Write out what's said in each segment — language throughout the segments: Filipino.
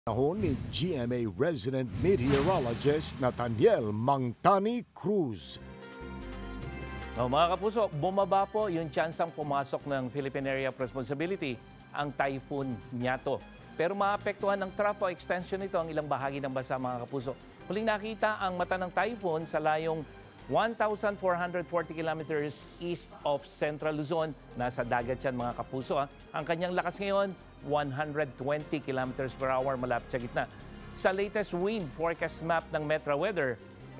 Panahon ni GMA resident meteorologist Nathaniel Mangtani Cruz. Mga kapuso, bumaba po yung tsansang pumasok ng Philippine Area of Responsibility, ang Typhoon Nyato. Pero maapektuhan ng trough o extension nito ang ilang bahagi ng bansa, mga kapuso. Huling nakita ang mata ng typhoon sa layong 1,440 kilometers east of Central Luzon. Nasa dagat yan, mga kapuso. Ang kanyang lakas ngayon, 120 kilometers per hour malapit sa gitna. Sa latest wind forecast map ng Metro Weather,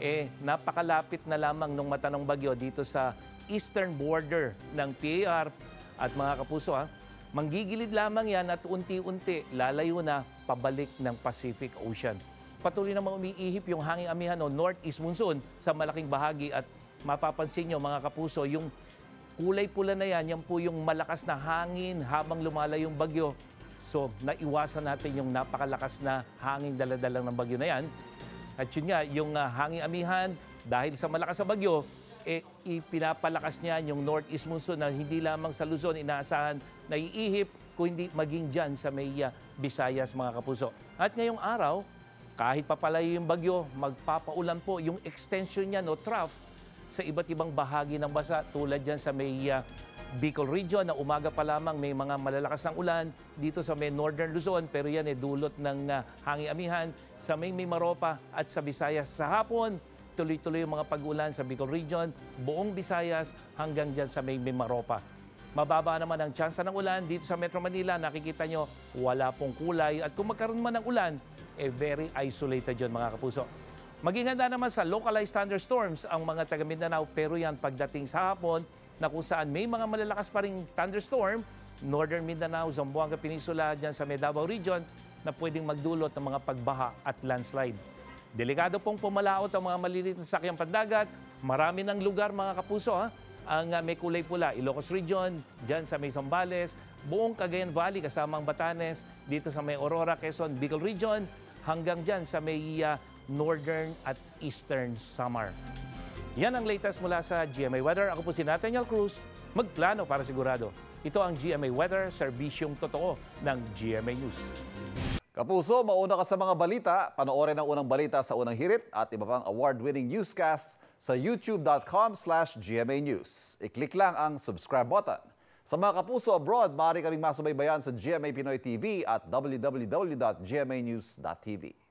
napakalapit na lamang nung mata ng bagyo dito sa eastern border ng PAR. At mga kapuso, manggigilid lamang yan at unti-unti lalayo na pabalik ng Pacific Ocean. Patuloy namang umiihip yung hanging amihan o northeast monsoon sa malaking bahagi at mapapansin nyo, mga kapuso, yung kulay pula na yan po yung malakas na hangin habang lumalayo yung bagyo. So, naiwasan natin yung napakalakas na hangin dala-dala ng bagyo na yan. At yun nga, yung hanging amihan, dahil sa malakas na bagyo, ipinapalakas niya yung northeast monsoon na hindi lamang sa Luzon inaasahan na iihip, kundi maging dyan sa may Visayas, mga kapuso. At ngayong araw, kahit papalayo yung bagyo, magpapaulan po yung extension niya, no, trough, sa iba't ibang bahagi ng bansa, tulad dyan sa may Bicol region na umaga pa lamang may mga malalakas ng ulan dito sa may northern Luzon, pero yan dulot ng hanging amihan sa may Mimaropa at sa Visayas. Sa hapon, tuloy-tuloy yung mga pag-ulan sa Bicol region, buong Visayas hanggang dyan sa may Mimaropa. Mababa naman ang tsansa ng ulan dito sa Metro Manila. Nakikita nyo, wala pong kulay. At kung magkaroon man ng ulan, very isolated yun, mga kapuso. Maging handa naman sa localized thunderstorms ang mga taga Mindanao, pero yan pagdating sa hapon na kung saan may mga malalakas pa ring thunderstorm, Northern Mindanao, Zamboanga Peninsula, dyan sa Davao region, na pwedeng magdulot ng mga pagbaha at landslide. Delikado pong pumalaot ang mga maliliit na sakyang pandagat. Marami ng lugar, mga kapuso, ang may kulay pula. Ilocos region, dyan sa may Zambales, buong Cagayan Valley kasamang Batanes, dito sa may Aurora, Quezon, Bicol region, hanggang dyan sa may northern at eastern Samar. Yan ang latest mula sa GMA Weather. Ako po si Nathaniel Cruz, magplano para sigurado. Ito ang GMA Weather, serbisyong totoo ng GMA News. Kapuso, mauna ka sa mga balita. Panoorin ang Unang Balita sa Unang Hirit at iba pang award-winning newscasts sa youtube.com/GMA News. I-click lang ang subscribe button. Sa mga kapuso abroad, maaari kaming masubaybayan sa GMA Pinoy TV at www.gmanews.tv.